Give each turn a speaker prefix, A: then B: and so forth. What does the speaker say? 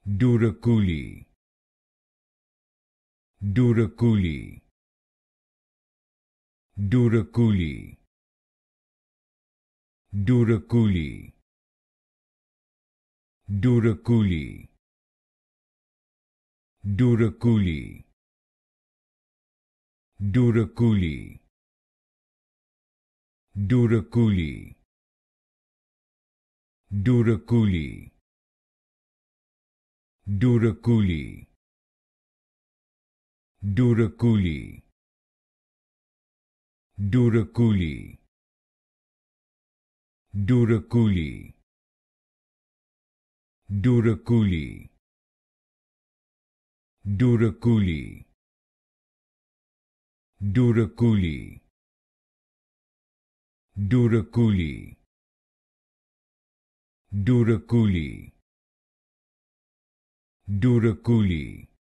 A: Douroucouli, Douroucouli, Douroucouli, Douroucouli, Douroucouli, Douroucouli, Douroucouli, Douroucouli, Douroucouli, Douroucouli, Douroucouli, Douroucouli, Douroucouli, Douroucouli, Douroucouli, Douroucouli, Douroucouli, Douroucouli, Douroucouli,